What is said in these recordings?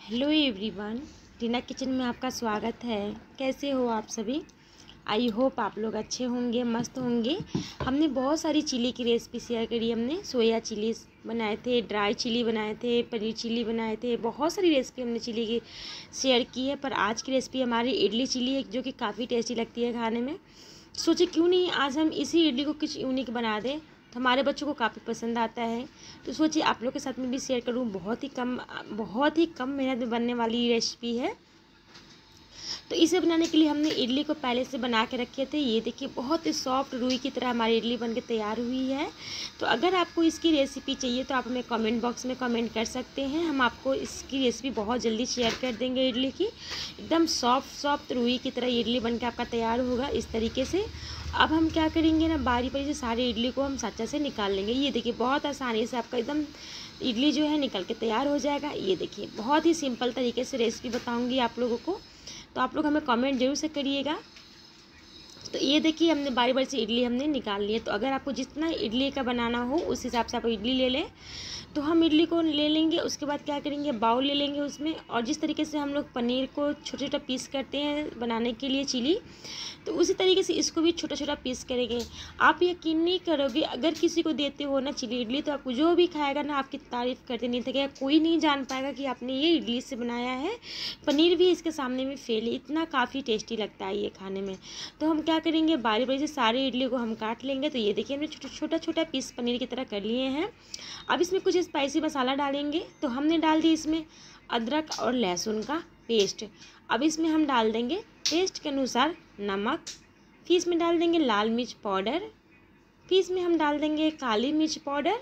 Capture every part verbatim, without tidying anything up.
Hello everyone, टीना kitchen में आपका स्वागत है। कैसे हो आप सभी? आई होप आप लोग अच्छे होंगे, मस्त होंगे। हमने बहुत सारी चिली की रेसिपी शेयर करी। हमने सोया चिली बनाए थे, ड्राई चिली बनाए थे, पनीर चिली बनाए थे, बहुत सारी रेसिपी हमने चिली की शेयर की है। पर आज की रेसिपी हमारी इडली चिली है, जो कि काफ़ी टेस्टी लगती है खाने में। सोचे क्यों नहीं आज हम इसी इडली को कुछ यूनिक बना दें, तो हमारे बच्चों को काफ़ी पसंद आता है। तो सोचिए आप लोग के साथ में भी शेयर करूं। बहुत ही कम बहुत ही कम मेहनत में बनने वाली रेसिपी है। तो इसे बनाने के लिए हमने इडली को पहले से बना के रखे थे। ये देखिए बहुत ही सॉफ्ट रुई की तरह हमारी इडली बन के तैयार हुई है। तो अगर आपको इसकी रेसिपी चाहिए तो आप हमें कमेंट बॉक्स में कमेंट कर सकते हैं। हम आपको इसकी रेसिपी बहुत जल्दी शेयर कर देंगे। इडली की एकदम सॉफ्ट सॉफ्ट रुई की तरह इडली बन के आपका तैयार होगा इस तरीके से। अब हम क्या करेंगे ना, बारी बारी से सारे इडली को हम साचा से निकाल लेंगे। ये देखिए बहुत आसानी से आपका एकदम इडली जो है निकल के तैयार हो जाएगा। ये देखिए बहुत ही सिंपल तरीके से रेसिपी बताऊंगी आप लोगों को, तो आप लोग हमें कमेंट जरूर से करिएगा। तो ये देखिए हमने बारी बारी से इडली हमने निकाल ली है। तो अगर आपको जितना इडली का बनाना हो उस हिसाब से आप इडली ले लें। तो हम इडली को ले लेंगे, उसके बाद क्या करेंगे, बाउल ले लेंगे उसमें। और जिस तरीके से हम लोग पनीर को छोटा छोटा पीस करते हैं बनाने के लिए चिली, तो उसी तरीके से इसको भी छोटा छोटा पीस करेंगे। आप यकीन नहीं करोगे, अगर किसी को देते हो ना चिली इडली, तो आपको जो भी खाएगा ना आपकी तारीफ़ करते नहीं थकेगा। कोई नहीं जान पाएगा कि आपने ये इडली से बनाया है। पनीर भी इसके सामने में फेल है, इतना काफ़ी टेस्टी लगता है ये खाने में। तो हम क्या करेंगे, बारी बारी से सारे इडली को हम काट लेंगे। तो ये देखिए हमने छोटा छोटा छोटा पीस पनीर की तरह कर लिए हैं। अब इसमें कुछ स्पाइसी मसाला डालेंगे। तो हमने डाल दी इसमें अदरक और लहसुन का पेस्ट। अब इसमें हम डाल देंगे टेस्ट के अनुसार नमक। फिर इसमें डाल देंगे लाल मिर्च पाउडर। फिर इसमें हम डाल देंगे काली मिर्च पाउडर।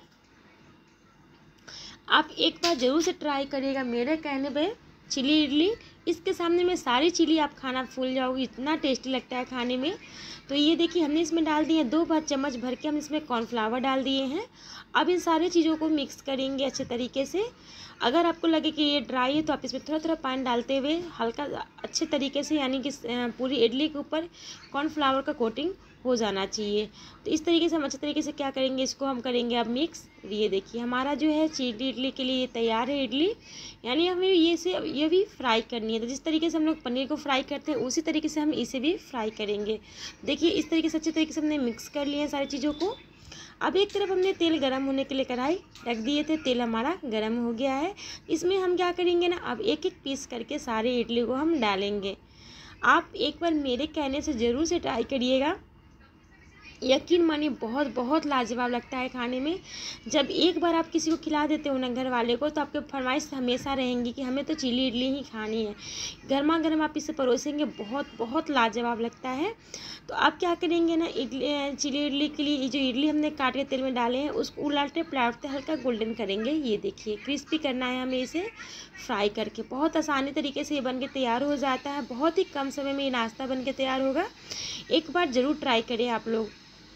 आप एक बार ज़रूर से ट्राई करिएगा मेरे कहने पे चिली इडली। इसके सामने में सारी चिली आप खाना भूल जाओगे, इतना टेस्टी लगता है खाने में। तो ये देखिए हमने इसमें डाल दिए हैं दो बार चम्मच भर के हम इसमें कॉर्नफ्लावर डाल दिए हैं। अब इन सारी चीज़ों को मिक्स करेंगे अच्छे तरीके से। अगर आपको लगे कि ये ड्राई है तो आप इसमें थोड़ा थोड़ा पानी डालते हुए हल्का अच्छे तरीके से, यानी कि पूरी इडली के ऊपर कॉर्नफ्लावर का कोटिंग हो जाना चाहिए। तो इस तरीके से हम अच्छे तरीके से क्या करेंगे, इसको हम करेंगे अब मिक्स। ये देखिए हमारा जो है चिली इडली के लिए तैयार है इडली। यानी हमें ये से ये भी फ्राई करनी है। तो जिस तरीके से हम लोग पनीर को फ्राई करते हैं उसी तरीके से हम इसे भी फ्राई करेंगे। देखिए इस तरीके से अच्छे तरीके से हमने मिक्स कर लिए हैं सारी चीज़ों को। अब एक तरफ हमने तेल गरम होने के लिए कढ़ाई रख दिए थे। तेल हमारा गरम हो गया है। इसमें हम क्या करेंगे ना, अब एक एक पीस करके सारे इडली को हम डालेंगे। आप एक बार मेरे कहने से ज़रूर से ट्राई करिएगा, यकीन मानिए बहुत बहुत लाजवाब लगता है खाने में। जब एक बार आप किसी को खिला देते हो ना घर वाले को, तो आपके फरमाइश हमेशा रहेंगी कि हमें तो चिली इडली ही खानी है। गर्मा गर्म आप इसे परोसेंगे, बहुत बहुत लाजवाब लगता है। तो आप क्या करेंगे ना, इडली चिली इडली के लिए जो इडली हमने काट के तेल में डाले हैं उसको उलटते पलटते हल्का गोल्डन करेंगे। ये देखिए क्रिस्पी करना है हमें इसे फ्राई करके। बहुत आसानी तरीके से ये बन के तैयार हो जाता है। बहुत ही कम समय में ये नाश्ता बन के तैयार होगा। एक बार ज़रूर ट्राई करें आप लोग।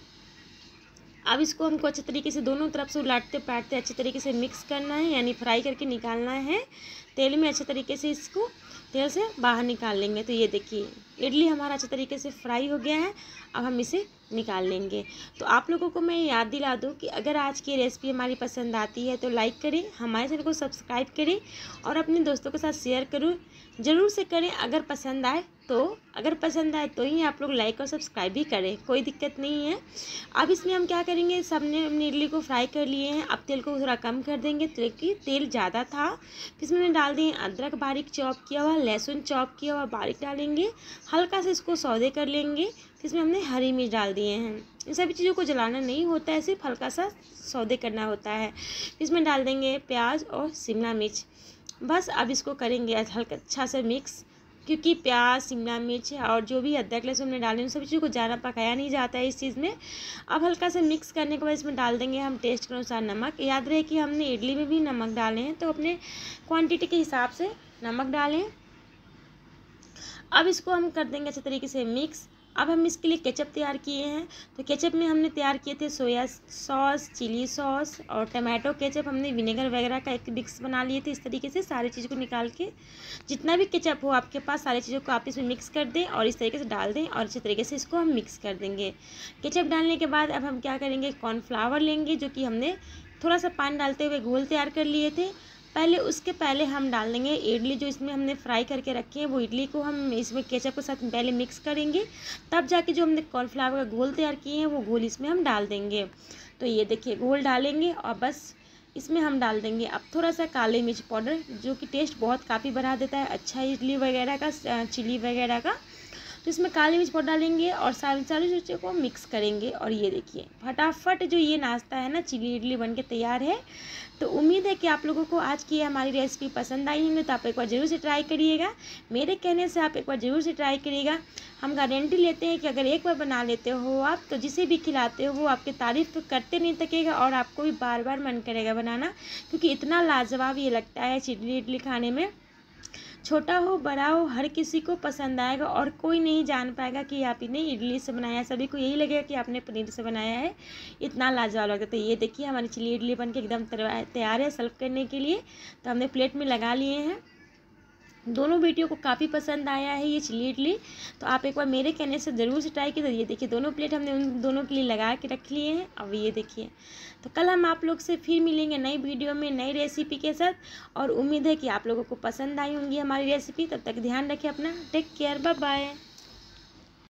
अब इसको हमको अच्छे तरीके से दोनों तरफ से उलटते पलटते अच्छे तरीके से मिक्स करना है, यानी फ्राई करके निकालना है तेल में। अच्छे तरीके से इसको तेल से बाहर निकाल लेंगे। तो ये देखिए इडली हमारा अच्छे तरीके से फ्राई हो गया है। अब हम इसे निकाल लेंगे। तो आप लोगों को मैं याद दिला दूं कि अगर आज की रेसिपी हमारी पसंद आती है तो लाइक करें, हमारे चैनल को सब्सक्राइब करें और अपने दोस्तों के साथ शेयर करूँ ज़रूर से करें। अगर पसंद आए तो अगर पसंद आए तो ही आप लोग लाइक और सब्सक्राइब भी करें, कोई दिक्कत नहीं है। अब इसमें हम क्या करेंगे, सबने अपनी इडली को फ्राई कर लिए हैं। अब तेल को थोड़ा कम कर देंगे क्योंकि तेल ज़्यादा था। फिर इसमें हमने डाल दिए अदरक बारीक चॉप किया हुआ, लहसुन चॉप किया हुआ बारीक डालेंगे। हल्का सा इसको सौदे कर लेंगे। फिर इसमें हमने हरी मिर्च डाल दिए हैं। इन सभी चीज़ों को जलाना नहीं होता है, सिर्फ हल्का सा सौदे करना होता है। फिर इसमें डाल देंगे प्याज और शिमला मिर्च। बस अब इसको करेंगे हल्का अच्छा से मिक्स, क्योंकि प्याज शिमला मिर्च और जो भी अदरक लहसुन हमने डाले उन सभी चीज़ों को ज़्यादा पकाया नहीं जाता है इस चीज़ में। अब हल्का सा मिक्स करने के बाद इसमें डाल देंगे हम टेस्ट के अनुसार नमक। याद रहे कि हमने इडली में भी नमक डाले हैं, तो अपने क्वांटिटी के हिसाब से नमक डालें। अब इसको हम कर देंगे अच्छे तरीके से मिक्स। अब हम इसके लिए केचप तैयार किए हैं। तो केचप में हमने तैयार किए थे सोया सॉस, चिली सॉस और टमाटो केचप। हमने विनेगर वगैरह का एक मिक्स बना लिए थे। इस तरीके से सारी चीज़ को निकाल के, जितना भी केचप हो आपके पास, सारी चीज़ों को आप इसमें मिक्स कर दें और इस तरीके से डाल दें और अच्छे तरीके से इसको हम मिक्स कर देंगे। केचप डालने के बाद अब हम क्या करेंगे, कॉर्नफ्लावर लेंगे जो कि हमने थोड़ा सा पानी डालते हुए घोल तैयार कर लिए थे। पहले उसके पहले हम डाल देंगे इडली, जो इसमें हमने फ्राई करके रखे हैं वो इडली को हम इसमें केचप के साथ पहले मिक्स करेंगे, तब जाके जो हमने कॉर्नफ्लावर का घोल तैयार किए हैं वो घोल इसमें हम डाल देंगे। तो ये देखिए घोल डालेंगे और बस इसमें हम डाल देंगे अब थोड़ा सा काली मिर्च पाउडर, जो कि टेस्ट बहुत काफ़ी बढ़ा देता है अच्छा इडली वगैरह का, चिली वगैरह का। तो इसमें काली मिर्च पाउडर डालेंगे और सारी सारी चीज़ों को मिक्स करेंगे। और ये देखिए फटाफट जो ये नाश्ता है ना, चिली इडली बन के तैयार है। तो उम्मीद है कि आप लोगों को आज की हमारी रेसिपी पसंद आई होंगी, तो आप एक बार ज़रूर से ट्राई करिएगा। मेरे कहने से आप एक बार ज़रूर से ट्राई करिएगा। हम गारंटी लेते हैं कि अगर एक बार बना लेते हो आप, तो जिसे भी खिलाते हो वो आपकी तारीफ़ तो करते नहीं थकेगा और आपको भी बार बार मन करेगा बनाना, क्योंकि इतना लाजवाब ये लगता है चिली इडली खाने में। छोटा हो बड़ा हो हर किसी को पसंद आएगा और कोई नहीं जान पाएगा कि आपने इडली से बनाया है। सभी को यही लगेगा कि आपने पनीर से बनाया है, इतना लाजवाब लगता है। तो ये देखिए हमारी चिली इडली बन के एकदम तैयार है सर्व करने के लिए। तो हमने प्लेट में लगा लिए हैं। दोनों बेटियों को काफ़ी पसंद आया है ये चिली इडली, तो आप एक बार मेरे कहने से ज़रूर से ट्राई कीजिए। तो ये देखिए दोनों प्लेट हमने उन दोनों के लिए लगा के रख लिए हैं। अब ये देखिए, तो कल हम आप लोग से फिर मिलेंगे नई वीडियो में नई रेसिपी के साथ, और उम्मीद है कि आप लोगों को पसंद आई होंगी हमारी रेसिपी। तब तक ध्यान रखें अपना, टेक केयर, बाय बाय।